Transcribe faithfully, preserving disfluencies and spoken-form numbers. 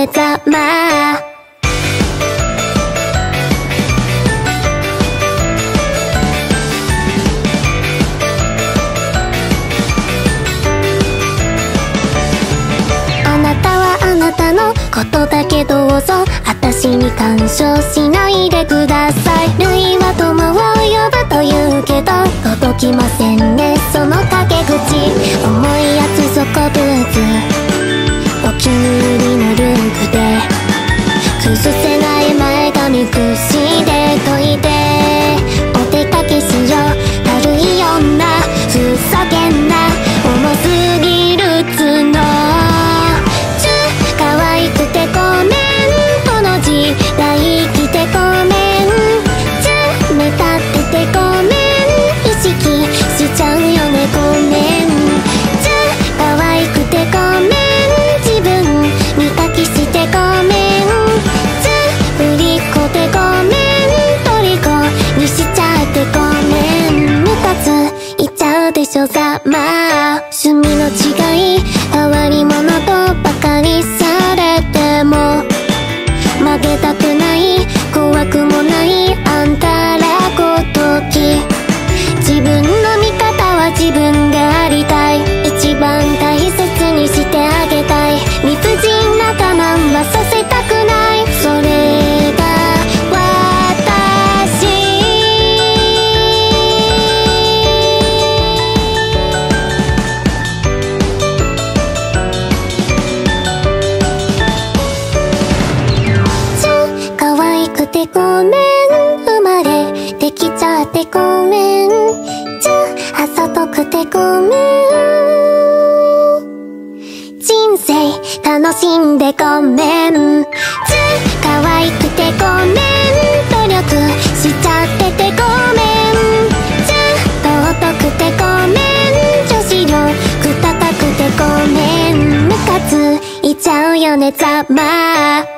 ねざまあのことだけどうぞ私に干渉しないでください。類は友を呼ぶというけど届きませんねその陰口。重いやつ底ブーツお気に入りのループで崩せない前髪くしで解いてお出かけしよう。軽い女ふざけんな重すぎる角ごめんこの時代来てごめん冷たっててごめん意識しちゃうよねごめん可愛くてごめん自分に抱きしてごめんぶりっ子でごめん虜にしちゃってごめんムカついちゃうでしょざまあ趣味の違い変わり者とばかりされても負けたくない怖くもないあんたらごとき自分の味方は自分でありたい一番大切にしてあげたい理不尽な我慢はさせたくないそれがごめん生まれてきちゃってごめんじゃあざとくてごめん人生楽しんでごめんじゃ可愛くてごめん努力しちゃっててごめんじゃ尊くてごめん女子力高くてごめんムカついちゃうよねざまあ